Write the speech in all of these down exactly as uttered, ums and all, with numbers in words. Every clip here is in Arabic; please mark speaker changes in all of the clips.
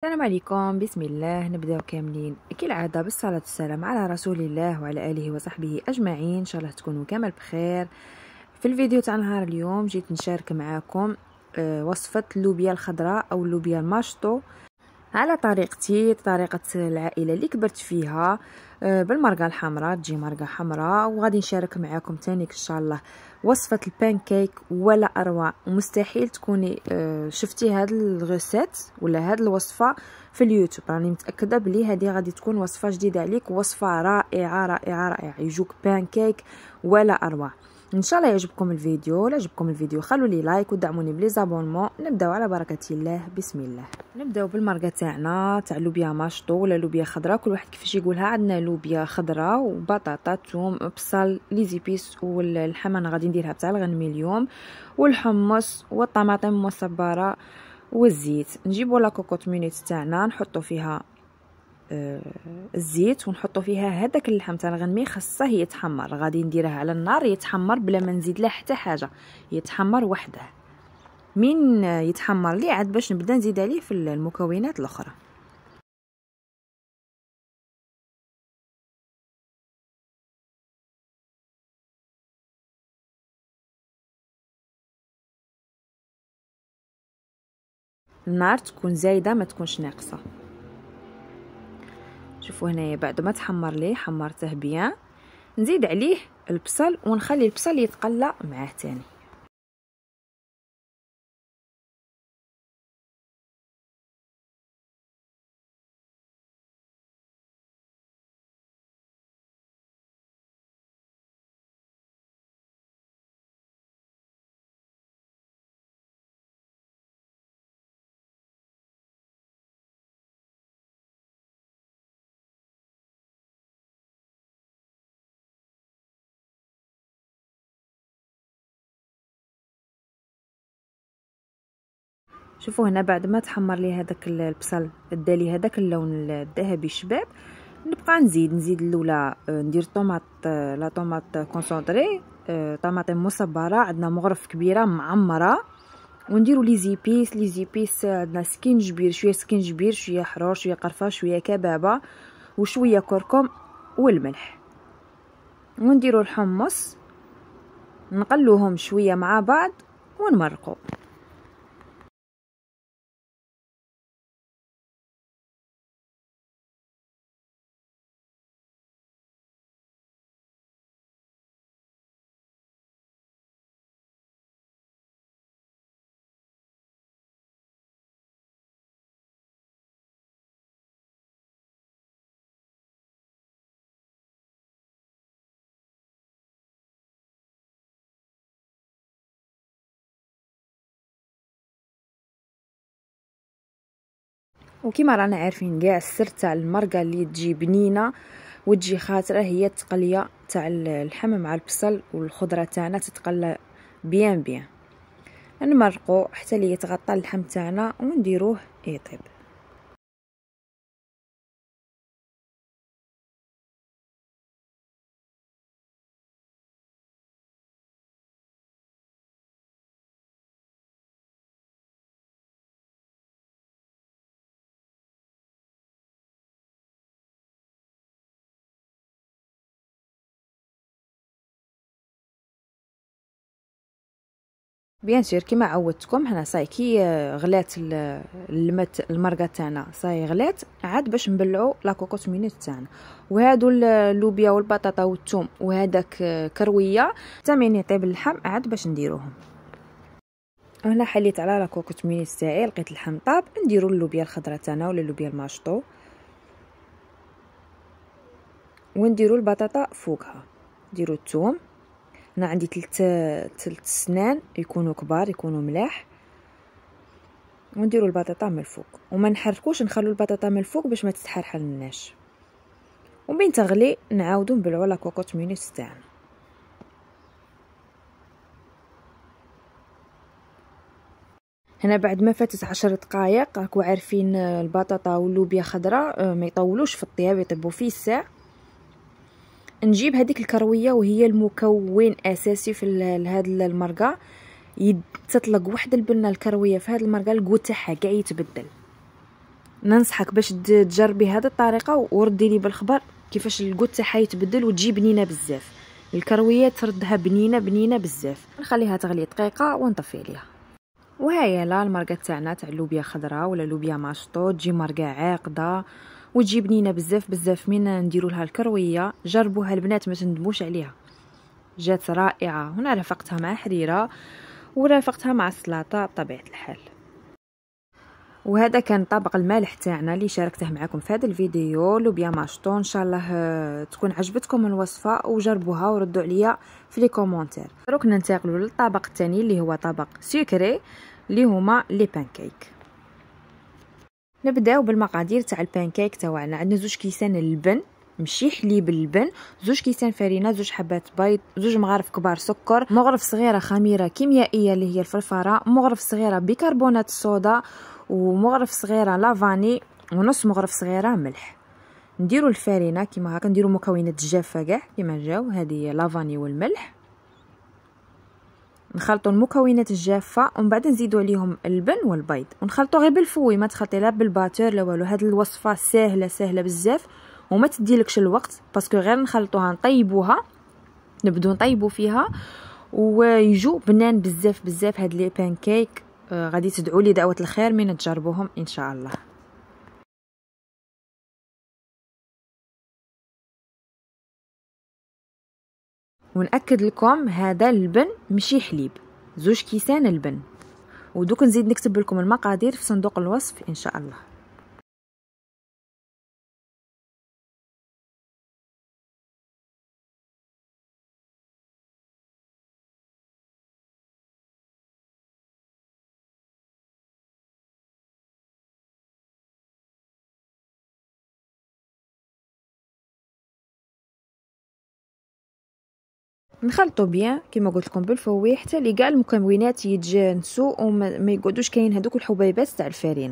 Speaker 1: السلام عليكم. بسم الله. نبداو كاملين كالعاده بالصلاه والسلام على رسول الله وعلى اله وصحبه اجمعين. ان شاء الله تكونوا كامل بخير. في الفيديو تاع نهار اليوم جيت نشارك معكم وصفه اللوبيا الخضراء او اللوبيا الماشطو على طريقتي، طريقه العائله اللي كبرت فيها، بالمرقه الحمراء. تجي مرقه حمراء. وغادي نشارك معكم تاني ان شاء الله وصفه البانكيك ولا اروع. ومستحيل تكوني شفتي هاد الغوسيت ولا هاد الوصفه في اليوتيوب، راني متاكده بلي هذه غادي تكون وصفه جديده عليك، وصفه رائعه رائعه رائعه. يجوك بانكيك ولا اروع. ان شاء الله يعجبكم الفيديو. لا عجبكم الفيديو خلوا لي لايك ودعموني بلي زابونمون. نبداو على بركه الله. بسم الله. نبداو بالمرقه تاعنا تاع لوبيا ماشطو ولا لوبيا خضراء، كل واحد كيفاش يقولها. عندنا لوبيا خضراء وبطاطا ثوم بصل ليزيبيس، واللحم انا غادي نديرها تاع الغنمي اليوم، والحمص والطماطم المصبره والزيت. نجيبوا لا كوكوط مينيت تاعنا نحطوا فيها آه الزيت، ونحطوا فيها هذاك اللحم تاع الغنمي. خاصه يتحمر، غادي نديرها على النار يتحمر بلا ما نزيد له حتى حاجه، يتحمر وحده. من يتحمر لي عاد باش نبدا نزيد عليه في المكونات الاخرى. النار تكون زايده ما تكونش ناقصه. شوفوا هنايا بعد ما تحمر ليه حمرته بيان، نزيد عليه البصل ونخلي البصل يتقلى معاه تاني. شوفوا هنا بعد ما تحمر لي هذاك البصل ادالي هذاك اللون الذهبي الشباب، نبقى نزيد نزيد الاولى ندير طوماط، لا طوماط كونسونطري، طماطم مصبره، عندنا مغرف كبيره معمره، ونديروا لي زيبيس. لي زيبيس عندنا سكينجبير، شويه سكينجبير، شويه حرور، شويه قرفه، شويه كبابه، وشويه كركم والملح. ونديروا الحمص نقلوهم شويه مع بعض ونمرقوا. وكما رانا عارفين كاع السر تاع المرقه اللي تجي بنينه وتجي خاطره هي التقليه تاع اللحم مع البصل والخضره تاعنا تتقلى بيان بيان. نمرقوا حتى لي يتغطى اللحم تاعنا ونديروه يطيب. بيان سير كما عودتكم هنا صاي كي غلات المت المرقه تاعنا صاي غلات، عاد باش نبلعوا لا كوكوط مينيت تاعنا. وهادو اللوبيا والبطاطا والثوم وهذاك كرويه تامين يطيب اللحم، عاد باش نديروهم. هنا حليت على لا كوكوط مينيت تاعي، لقيت اللحم طاب. نديروا اللوبيا الخضراء تاعنا ولا اللوبيا الماشطو، ونديروا البطاطا فوقها. نديروا الثوم، انا عندي ثلاث ثلاث سنان يكونوا كبار يكونوا ملاح، ونديروا البطاطا من الفوق وما نحركوش، نخلو البطاطا من الفوق باش ما تتحرحلناش. وبين تغلي نعاودوا نبلعوا لا كوكوط مينيت تاعنا. هنا بعد ما فاتت عشر دقائق، راكو عارفين البطاطا واللوبيا خضراء ما يطولوش في الطياب، يطيبوا فيه الساع. نجيب هذيك الكرويه وهي المكون اساسي في هذه المرقه. تطلق واحد البنه الكرويه في هذه المرقه، الكو تاعها كاع يتبدل. ننصحك باش تجربي هذه الطريقه وردي لي بالخبر كيفاش الكوت تاعها يتبدل وتجي بنينه بزاف. الكرويه تردها بنينه بنينه بزاف. نخليها تغلي دقيقه ونطفي عليها. وهاي لا المرقه تاعنا تاع اللوبيا خضراء ولا لوبيا ماشطو تجي مرقه عاقده وتجي بنينه بزاف بزاف. من نديروا لها الكرويه جربوها البنات ما تندموش عليها، جات رائعه. هنا رافقتها مع حريره ورافقتها مع السلطه بطبيعه الحال. وهذا كان طبق المالح تاعنا اللي شاركته معكم في هذا الفيديو، لوبيا ماشطو. ان شاء الله تكون عجبتكم الوصفه وجربوها وردوا عليا في لي كومونتير. دروك ننتقلوا للطبق الثاني اللي هو طبق سكري اللي هما لي بانكيك. نبداو بالمقادير تاع البانكيك تاعنا. عندنا زوج كيسان اللبن ماشي حليب اللبن، زوج كيسان فرينه، زوج حبات بيض، زوج مغارف كبار سكر، مغرف صغيره خميره كيميائيه اللي هي الفلفره، مغرف صغيره بيكربونات الصودا، ومغرف صغيره لافاني، ونص مغرف صغيره ملح. نديرو الفرينه كيما هكا، نديرو مكونات الجافه كاع كيما جاو، هذه لافاني والملح. نخلطوا المكونات الجافه ومن بعد نزيدوا عليهم اللبن والبيض ونخلطوا غير بالفوي، ما تخلطي لا بالباتور لا والو. هذه الوصفه سهله سهله بزاف وما تديلكش الوقت باسكو غير نخلطوها نطيبوها، نبدو نطيبوا فيها ويجو بنان بزاف بزاف. هاد لي بانكيك آه غادي تدعوا لي دعوه الخير من تجربوهم ان شاء الله. ونأكد لكم هذا اللبن ماشي حليب، زوج كيسان اللبن. ودوك نزيد نكتب لكم المقادير في صندوق الوصف ان شاء الله. نخلطوا بيان كما قلت لكم بالفوي حتى لي كاع المكونات يتجانسوا وما يقعدوش كاين هذوك الحبيبات تاع الفرينه.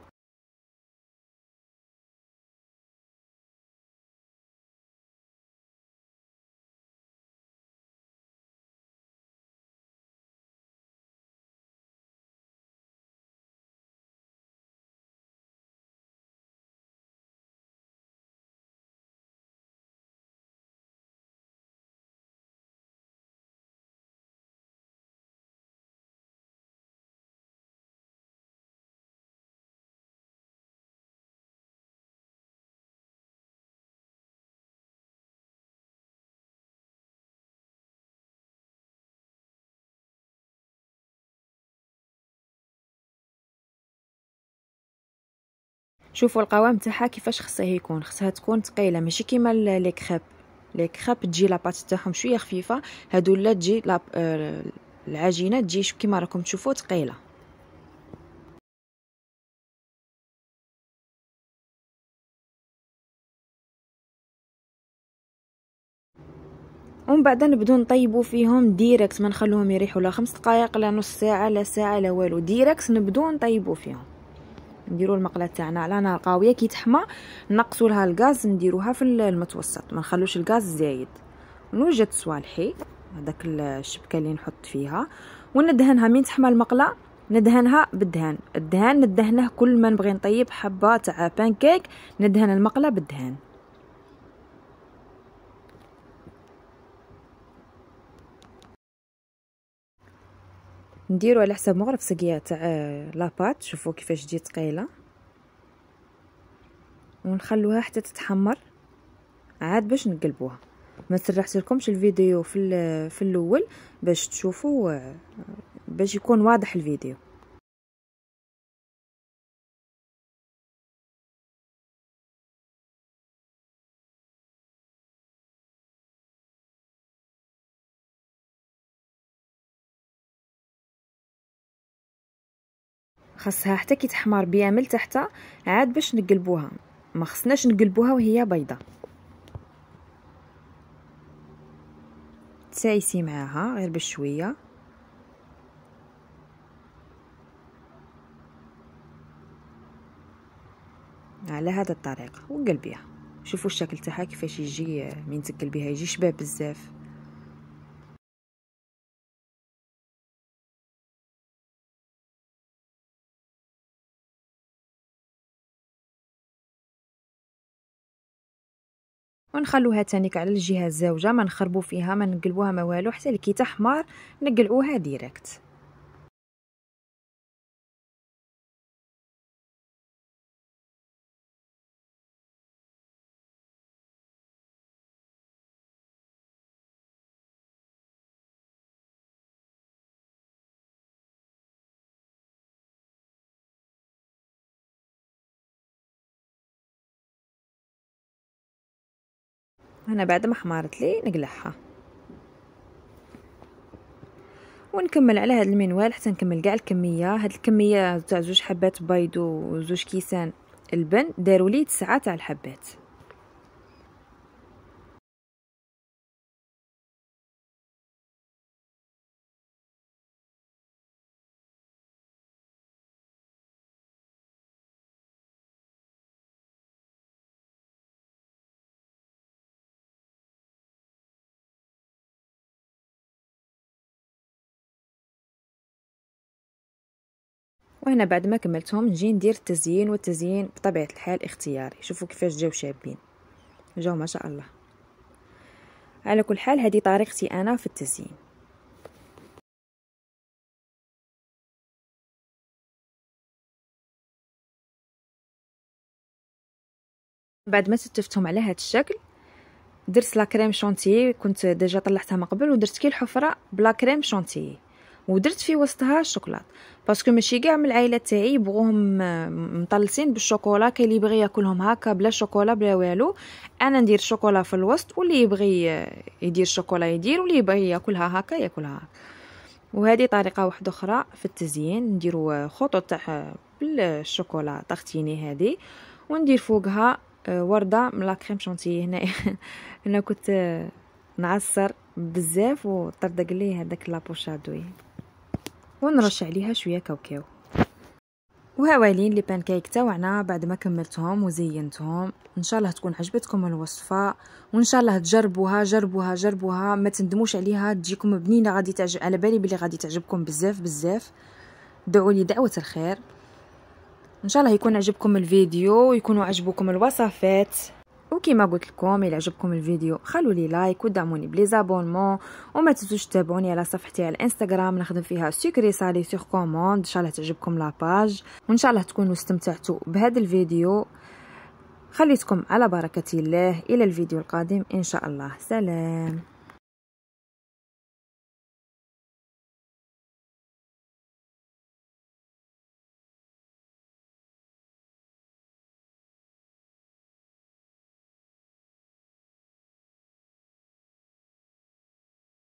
Speaker 1: شوفوا القوام تاعها كيفاش خصها يكون، خصها تكون ثقيله ماشي كيما لي كريب. لي كريب تجي لاباط تاعهم شويه خفيفه، هادو لا تجي لا آه العجينه تجي كيما راكم تشوفوا ثقيله. ومن بعد نبدو نطيبوا فيهم ديريكت، ما نخلوهم يريحوا لا خمس دقائق لا نص ساعه لا ساعه لا والو، ديريكت نبدو نطيبوا فيهم. نديروا المقله تاعنا على نار قويه، كي تحمى نقصوا لها الغاز، نديروها في المتوسط، ما نخلوش الغاز زايد. نوجد صوالحي هذاك الشبكه اللي نحط فيها وندهنها. من تحمى المقله ندهنها بالدهان. الدهان ندهنه كل ما نبغي نطيب حبه تاع بانكيك ندهن المقله بالدهان. نديرو على حساب مغرف سقيا تاع لاباط، شوفوا كيفاش تجي ثقيله، ونخلوها حتى تتحمر عاد باش نقلبوها. ما سرحت لكمش الفيديو في في الاول باش تشوفوا، باش يكون واضح الفيديو. خاصها حتى كي تحمر بيا من تحت عاد باش نقلبوها، ما خصناش نقلبوها وهي بيضه. تسايسي معاها غير بشويه. على هذا الطريقه وقلبيها. شوفوا الشكل تاعها كيفاش يجي من تقلبيها، يجي شباب بزاف. ونخلوها تانيك على الجهه الزاوجه، ما نخربوا فيها، ما نقلبوها ما والو، حتى كي تحمر نقلعوها ديريكت. هنا بعد ما حمرت لي نقلعها ونكمل على هذا المنوال حتى نكمل كاع الكميه. هاد الكميه تاع زوج حبات بيض وزوج كيسان البن داروا لي تسعة تاع الحبات. وهنا بعد ما كملتهم نجي ندير التزيين، والتزيين بطبيعه الحال اختياري. شوفوا كيفاش جاو شابين، جاو ما شاء الله. على كل حال هذه طريقتي انا في التزيين. بعد ما ستفتهم على هذا الشكل درت لا كريم شونتيي، كنت ديجا طلعتها من قبل، ودرت كي الحفره بلا كريم شونتيي، ودرت في وسطها الشوكولات باسكو ماشي كاع من العائله تاعي يبغوهم مطلسين بالشوكولا. كاين اللي يبغي ياكلهم هكا بلا شوكولا بلا والو، انا ندير شوكولا في الوسط، واللي يبغي يدير شوكولا يدير، واللي يبغي ياكلها هكا ياكلها. وهذه طريقه واحده اخرى في التزيين، نديروا خطوط تاع بالشوكولا طختيني هذه، وندير فوقها ورده من لا كريم شونتيي. هنا انا كنت نعصر بزاف وطردق لي هذاك لابوشادوي، ونرش عليها شويه كاوكاو. وهاوالين لي بانكيك تاوعنا بعد ما كملتهم وزينتهم. ان شاء الله تكون عجبتكم الوصفه، وان شاء الله تجربوها جربوها جربوها ما تندموش عليها، تجيكم بنينه، غادي تعجب، على بالي بلي غادي تعجبكم بزاف بزاف. دعوا لي دعوه الخير. ان شاء الله يكون عجبكم الفيديو ويكونوا عجبوكم الوصفات. وكما قلت لكم الى عجبكم الفيديو خلوا لي لايك ودعموني بليزابونمون، وما تنسوش تتابعوني على صفحتي على الانستغرام، نخدم فيها سكري سالي سور كوموند. ان شاء الله تعجبكم لاباج، وان شاء الله تكونوا استمتعتوا بهذا الفيديو. خليتكم على بركه الله، الى الفيديو القادم ان شاء الله. سلام.